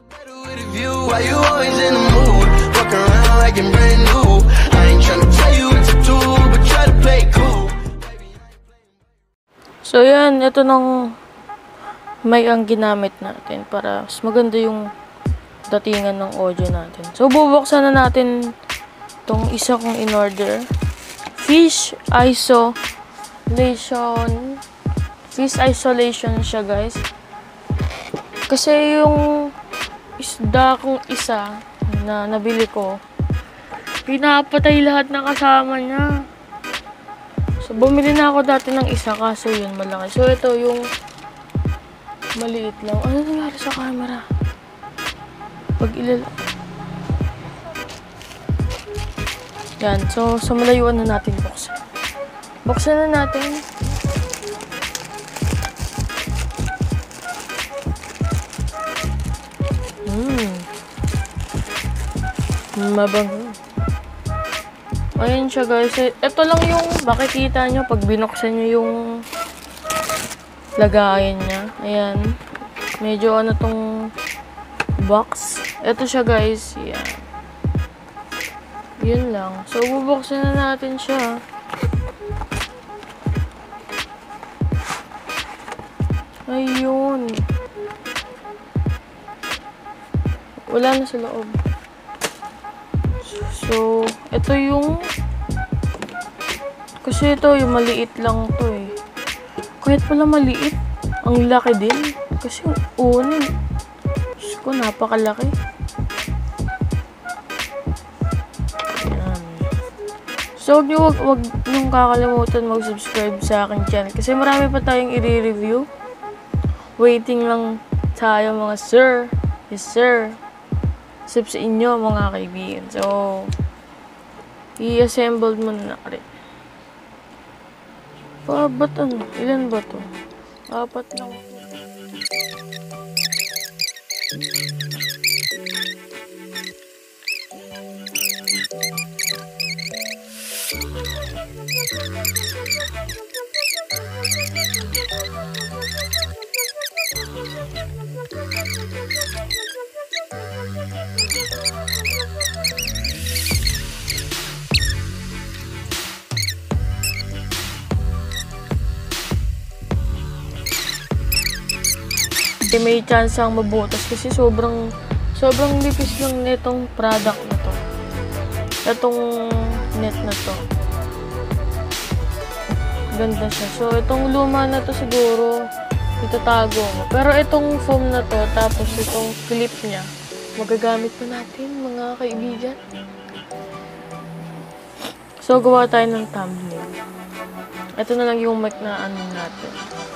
So yan, ito nang mic ang ginamit natin para mas maganda yung datingan ng audio natin. So bubuksan na natin tong isa kong in-order. Fish isolation siya, guys. Kasi yung isda kong isa na nabili ko, pinapatay lahat ng kasama niya. So, bumili na ako dati ng isa, kaso yun malaki. So, ito yung maliit lang. Ano nangyari sa camera? Pag yan. So, sa malayuan na natin buksan. Buksan na natin. Mabango. Ayan siya, guys. Ito lang yung makikita nyo pag binuksan nyo yung lagayan niya. Ayan. Medyo ano tong box. Ito siya, guys. Yan. Yun lang. So, bubuksan na natin siya. Ayun. Wala na sa loob. So, ito yung kasi ito yung maliit lang to eh. Kahit pala maliit, ang laki din. Kasi unin. Diyos ko, napakalaki. Ayan. So, wag niyong kakalimutan mag-subscribe sa aking channel. Kasi marami pa tayong i-review. Waiting lang tayo mga sir. Yes, sir. Sub sa inyo mga kaibigan. So, i-assemble mo na rin. Ba't ano? Ilan ba to? 4 lang. May chance ang mabutas kasi sobrang lipis lang nitong product na to. Itong net na to. Ganda siya. So, itong luma na to siguro itatago mo. Pero itong foam na to, tapos itong clip niya, magagamit pa natin mga kaibigan. So, gawa tayo ng thumbnail. Ito na lang yung mic na ano natin.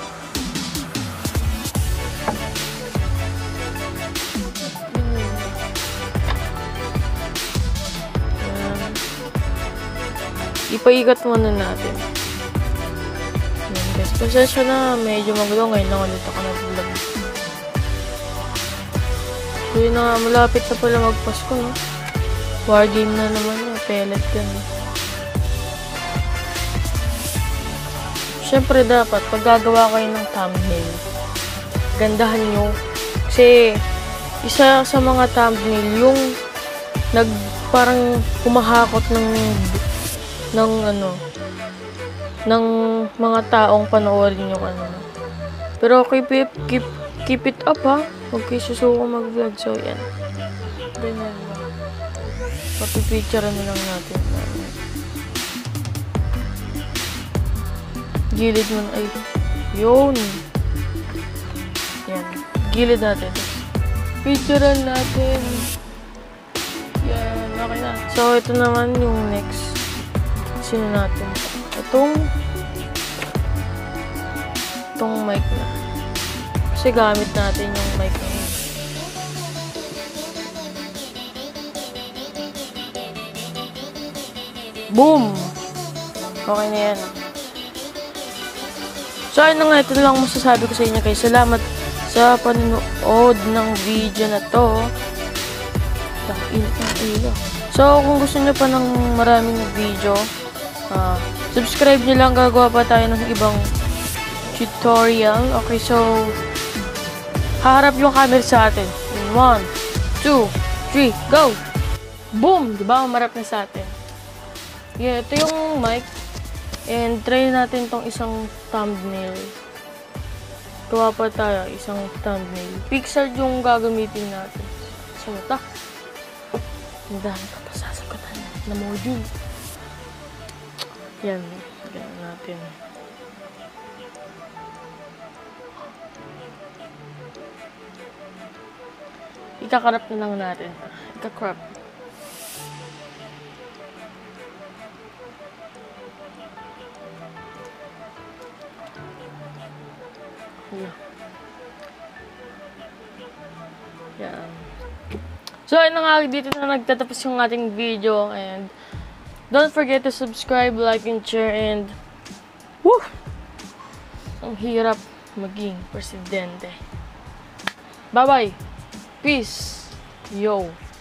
Ipaikat muna natin. Ayan, guys. Pasensya na, medyo magulo. Ngayon lang ulit ako nag-vlog. So, yun na nga, malapit na pala magpasko, no? War game na naman, no? Pellet yan. Siyempre, dapat, pag gagawa kayo ng thumbnail, gandahan nyo. Kasi, isa sa mga thumbnail, yung parang humahakot ng mga taong panoorin yung ano. Pero keep it up, ha. Huwag kayo susuko mag-vlog. So, yan. Ganyan ba. Papipicturean na lang natin. Gilid mo na. Ay, yun. Yan. Gilid natin. Picturean natin. Yan. Okay na. So, ito naman yung next. Sino natin? Itong mic na. Kasi gamit natin yung mic na yun. Boom! Okay na yan. So, ayun na nga. Ito lang masasabi ko sa inyo, guys. Salamat sa panonood ng video na to. So, kung gusto nyo pa ng maraming video, subscribe nyo lang, gagawa pa tayo ng ibang tutorial. Okay, so haharap yung camera sa atin. 1, 2, 3, go! Boom! Diba? Marap na sa atin. Yeah, ito yung mic. And try natin tong isang thumbnail. Gawa pa tayo, isang thumbnail. Pixar yung gagamitin natin. So, ito. Ang dami pa pasasagutan na module. Yan. Ganyan natin. Ikakrap na lang natin. Ikakrap. Yeah. Yan. So, ayun na nga, dito na nagtatapos yung ating video. And don't forget to subscribe, like, and share. And woo! Ang hirap maging presidente. Bye-bye! Peace! Yo!